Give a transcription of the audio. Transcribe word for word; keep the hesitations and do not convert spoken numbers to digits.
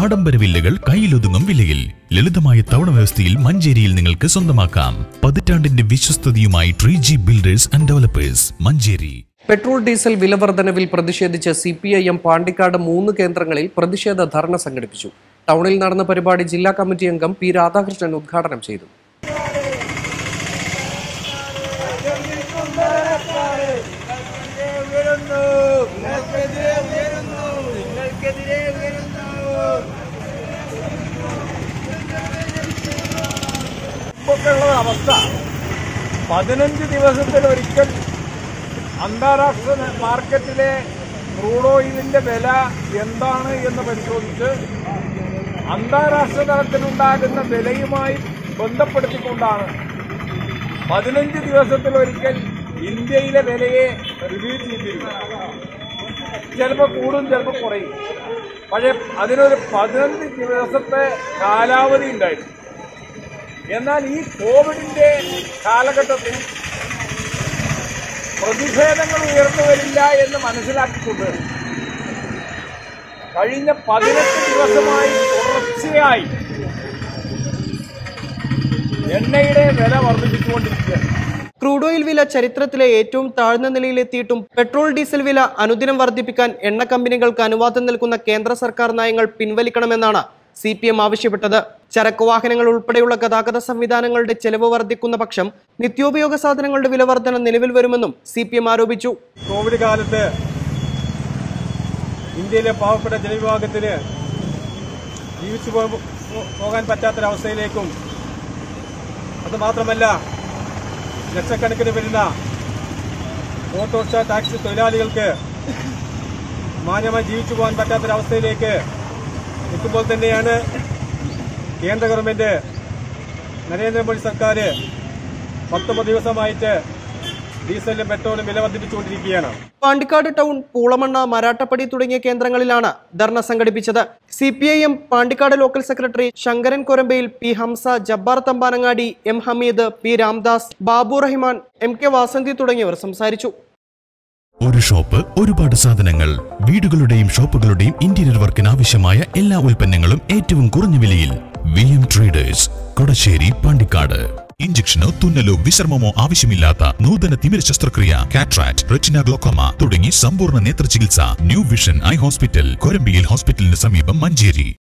ആഡംബര വില്ലകൾ കയ്യിലൊതുങ്ങും വിലയിൽ ലളിതമായ തവണ വ്യവസ്ഥയിൽ മഞ്ചേരിയിൽ നിങ്ങൾക്ക് സ്വന്തമാക്കാം. പതിറ്റാണ്ടിന്റെ വിശ്വസ്തതയുമായി three G builders and developers, Manjeri. Petrol diesel വില വർധനവിൽ പ്രതിഷേധിച്ച് C P I M Pandikkad മൂന്ന് കേന്ദ്രങ്ങളിൽ പ്രതിഷേധ ധർണ സംഘടിപ്പിച്ചു. ടൗണിൽ നടന്ന പരിപാടി ജില്ലാ കമ്മിറ്റി അംഗം പി രാധാകൃഷ്ണൻ ഉദ്ഘാടനം ചെയ്തു. അവസ്ഥ പതിനഞ്ച് ദിവസത്തിലൊരിക്കൽ അന്താരാഷ്ട്ര മാർക്കറ്റിലെ ക്രൂഡ് ഓയിലിന്റെ വില എന്താണ് എന്ന് പരിശോധിച്ച് അന്താരാഷ്ട്ര തലത്തിലുണ്ടാകുന്ന വിലയുമായി ബന്ധപ്പെടുത്തിക്കൊണ്ടാണ് പതിനഞ്ച് ദിവസത്തിലൊരിക്കൽ ഇന്ത്യയിലെ വിലയെ റിവ്യൂ ചെയ്തിരിക്കുന്നത്. ചിലപ്പോൾ കൂടും, ചിലപ്പോൾ കുറയും. പക്ഷേ അതിനൊരു പതിനഞ്ച് ദിവസത്തെ കാലാവധി ഉണ്ടായിരുന്നു. എന്നാൽ ഈ കോവിഡിന്റെ കാലഘട്ടത്തിൽ പ്രതിഷേധങ്ങൾ ഉയർന്നു വരില്ല എന്ന് മനസ്സിലാക്കിക്കൊണ്ട് കഴിഞ്ഞ പതിനെട്ട് ദിവസമായി തുടർച്ചയായി എണ്ണയുടെ വില വർദ്ധിപ്പിച്ചുകൊണ്ടിരിക്കുകയാണ്. ക്രൂഡ് ഓയിൽ വില ചരിത്രത്തിലെ ഏറ്റവും താഴ്ന്ന നിലയിലെത്തിയിട്ടും പെട്രോൾ ഡീസൽ വില അനുദിനം വർദ്ധിപ്പിക്കാൻ എണ്ണ കമ്പനികൾക്ക് അനുവാദം നൽകുന്ന കേന്ദ്ര സർക്കാർ നയങ്ങൾ പിൻവലിക്കണമെന്നാണ് സി പി എം ആവശ്യപ്പെട്ടത്. ചരക്ക് വാഹനങ്ങൾ ഉൾപ്പെടെയുള്ള ഗതാഗത സംവിധാനങ്ങളുടെ ചെലവ് വർദ്ധിക്കുന്ന പക്ഷം നിത്യോപയോഗ സാധനങ്ങളുടെ വില വർധന നിലവിൽ വരുമെന്നും സി പി എം ആരോപിച്ചു. കോവിഡ് കാലത്ത് ഇന്ത്യയിലെ പാവപ്പെട്ട ജനവിഭാഗത്തിന് ജീവിച്ചു പോകാൻ പറ്റാത്തൊരവസ്ഥയിലേക്കും അതുമാത്രമല്ല ലക്ഷക്കണക്കിന് വരുന്ന ഓട്ടോറിക്ഷ ടാക്സി തൊഴിലാളികൾക്ക് മാന്യമായി ജീവിച്ചു പോകാൻ പറ്റാത്തൊരവസ്ഥയിലേക്ക് എത്തുമ്പോൾ തന്നെയാണ് കേന്ദ്ര ഗവൺമെന്റ് നരേന്ദ്രമോദി സർക്കാർ പത്തൊമ്പത് ദിവസമായിട്ട് ഡീസലിനും പെട്രോളും വില വർദ്ധിപ്പിച്ചുകൊണ്ടിരിക്കുകയാണ്. പാണ്ടിക്കാട് ടൗൺ, പൂളമണ്ണ, മരാട്ടപ്പടി തുടങ്ങിയ കേന്ദ്രങ്ങളിലാണ് ധർണ സംഘടിപ്പിച്ചത്. C P I M Pandikkad local secretary Sankaran Korambayil, P Hamsa, Jabbar Thampanangadi, M Hameed, P Ramdas, Babu Rahman, M K Vasanthi തുടങ്ങിയവർ സംസാരിച്ചു. ഒരു ഷോപ്പ്, ഒരുപാട് സാധനങ്ങൾ. വീടുകളുടെയും ഷോപ്പുകളുടെയും ഇന്റീരിയർ വർക്കിന് ആവശ്യമായ എല്ലാ ഉൽപ്പന്നങ്ങളും ഏറ്റവും കുറഞ്ഞ വിലയിൽ. V M traders, Kodassery, Pandikkad. ഇഞ്ചക്ഷനോ തുന്നലോ വിശ്രമമോ ആവശ്യമില്ലാത്ത നൂതന തിമിര ശസ്ത്രക്രിയ, കാട്രാക്ട്, റെറ്റിന ഗ്ലോക്കോമ തുടങ്ങി സമ്പൂർണ്ണ നേത്ര ചികിത്സ. New vision eye hospital, Korambiyil ഹോസ്പിറ്റലിന് സമീപം, മഞ്ചേരി.